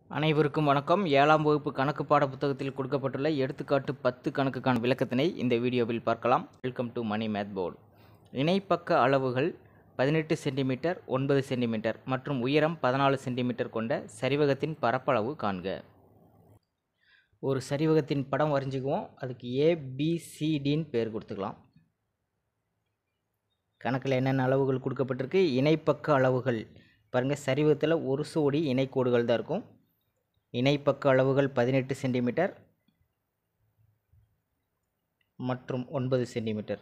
அனைவருக்கும் வணக்கம். 7ஆம் வகுப்பு கணக்கு பாட புத்தகத்தில் கொடுக்கப்பட்டுள்ள எடுத்துக்காட்டு 10 கணக்குக்கான விளக்கத்தினை இந்த வீடியோவில் பார்க்கலாம். Welcome to Mani math board. இணைப்பக்க அளவுகள் 18 சென்டிமீட்டர், 9 சென்டிமீட்டர் மற்றும் உயரம் 14 சென்டிமீட்டர் கொண்ட சரிவகத்தின் பரப்பளவு காண்க. ஒரு சரிவகத்தின் படம் வரைஞ்சிக்குவோம். அதுக்கு ABCDன்னு பேர் கொடுத்துக்கலாம். கணக்கில் என்னென்ன அளவுகள் கொடுக்கப்பட்டிருக்கு? இணைப்பக்க அளவுகள் பாருங்கள். சரிவகத்தில் ஒரு சோடி இணைக்கோடுகள் தான் இருக்கும். இணைப்பக்க அளவுகள் 18 சென்டிமீட்டர் மற்றும் 9 சென்டிமீட்டர்.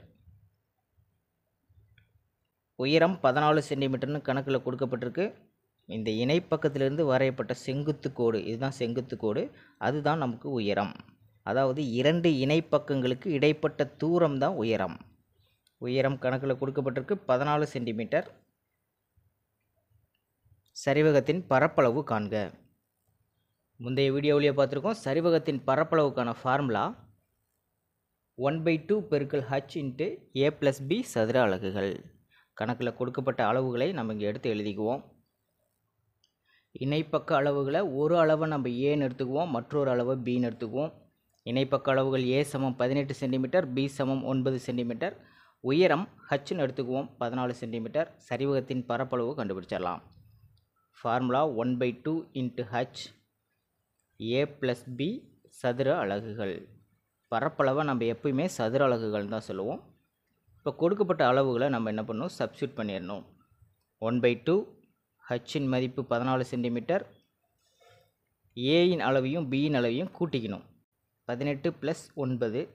உயரம் 14 சென்டிமீட்டர்னு கணக்கில் கொடுக்கப்பட்டிருக்கு. இந்த இணைப்பக்கத்திலிருந்து வரையப்பட்ட செங்குத்து கோடு, இதுதான் செங்குத்து கோடு, அதுதான் நமக்கு உயரம். அதாவது இரண்டு இணைப்பக்கங்களுக்கு இடைப்பட்ட தூரம் தான் உயரம். உயரம் கணக்கில் கொடுக்கப்பட்டிருக்கு 14 சென்டிமீட்டர். சரிவகத்தின் பரப்பளவு காண்க. முந்தைய வீடியோவிலேயே பார்த்துருக்கோம். சரிவகத்தின் பரப்பளவுக்கான ஃபார்முலா 1/2 பெருக்கல் h இன்ட்டு a + b சதுர அலகுகள். கணக்கில் கொடுக்கப்பட்ட அளவுகளை நம்ம இங்கே எடுத்து எழுதிக்குவோம். இணைப்பக்க அளவுகளை ஒரு அளவை நம்ம ஏன்னு எடுத்துக்குவோம், மற்றொரு அளவை பின்னு எடுத்துக்குவோம். இணைப்பக்க அளவுகள் a சமம் 18 சென்டிமீட்டர், b சமம் 9 சென்டிமீட்டர், உயரம் hன்னு எடுத்துக்குவோம் 14 சென்டிமீட்டர். சரிவகத்தின் பரப்பளவு கண்டுபிடிச்சிடலாம். Formula 1/2 into h a + b சதுர அலகுகள். பரப்பளவை நம்ம எப்பயுமே சதுர அலகுகள் தான் சொல்லுவோம். இப்போ கொடுக்கப்பட்ட அளவுகளை நம்ம என்ன பண்ணணும்? சப்ஸ்டியூட் பண்ணிடணும். 1/2 ஹச்சின் மதிப்பு 14 சென்டிமீட்டர், ஏயின் அளவையும் பியின் அளவையும் கூட்டிக்கணும். 18 + 9,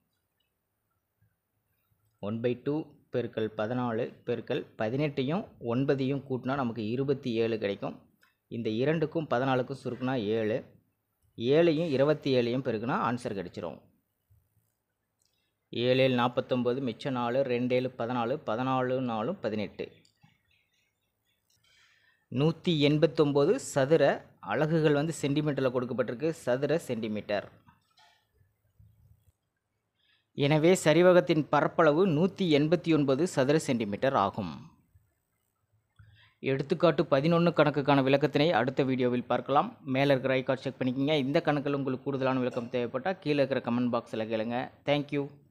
1/2 பெருக்கல் 14 பெருக்கல் 18ஐயும் 9ஐயும் கூட்டினா நமக்கு 27 கிடைக்கும். இந்த 2க்கும் 14க்கும் சுருக்குனா 7, 7ஐயும் 27ஐயும் பெருக்குனா ஆன்சர் கிடைச்சிரும். 7 7 49, மிச்சம் 4, 2 7 14, 14 4 18. 189 சதுர அலகுகள் வந்து சென்டிமீட்டரில் கொடுக்கப்பட்டிருக்கு. சதுர சென்டிமீட்டர். எனவே சரிவகத்தின் பரப்பளவு 189 சதுர சென்டிமீட்டர் ஆகும். எடுத்துக்காட்டு 11 கணக்குக்கான விளக்கத்தினை அடுத்த வீடியோவில் பார்க்கலாம். மேலே இருக்கிற ஐகார்ட் செக் பண்ணிக்கோங்க. இந்த கணக்கில் உங்களுக்கு கூடுதலான விளக்கம் தேவைப்பட்டால் கீழே இருக்கிற கமெண்ட் பாக்ஸில் கேளுங்க. தேங்க்யூ.